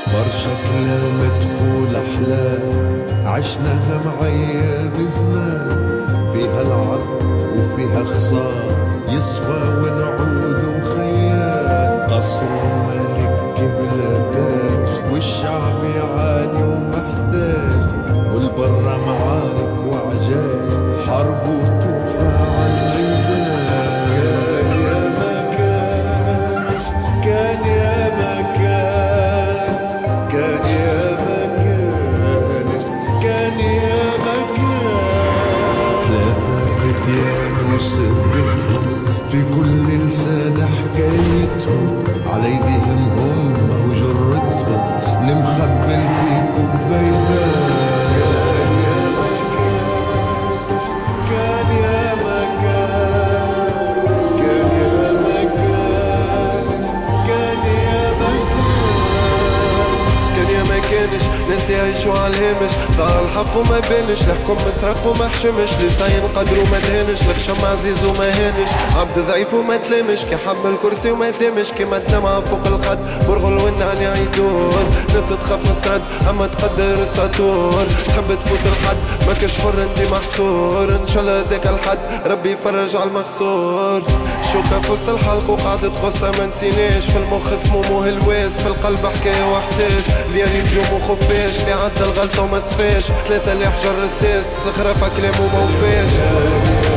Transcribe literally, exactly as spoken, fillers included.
برشا كلام تقول أحلام عشناها معايا بزمان، فيها العرض وفيها خصام يصفى ونعود وخيال. قصر ملك بلا تاج والشعب يعاني ومحتاج، والبرا معارك وعجاج حرب وطوفة عالميدان. كان يا ما كانش، كان يا ما كان، كان يا ما كانش، كان يا ما كان. ثلاثة فتيان وسبتهم في كل لسان حكايتهم، على ايديهم هم وجرتهم المخبل في كبيبان. كان يا ما كانش، كان يا ما كان، كان يا ما كانش، كان يا ما كان. كان يا ما كانش ناس يعيشوا عالهامش، ضاع الحق وما بانش، لحكم مسرق وما حشمش، لساين قدر وما دهنش، لخشم عزيز وما هانش، عبد ضعيف وما تلامش، كي حب الكرسي وما دامش، كيما الدمعة فوق الخد برغل والنعناع يدور. ناس تخاف مسرد اما تقدر السطور، تحب تفوت الحد ماكش حر انتي محصور، ان شاء الله ذاك الحد ربي يفرج على المخسور. شوكة في وسط الحلق وقعدت غصة ما نسيناش، في المخ سموم وهلواس، في القلب حكاية واحساس، ليالي نجوم وخفاش، اللي عدى الغلطة وما سفاش، ثلاثة اللي حجر رساس، الخرافة كلام وما وفاش.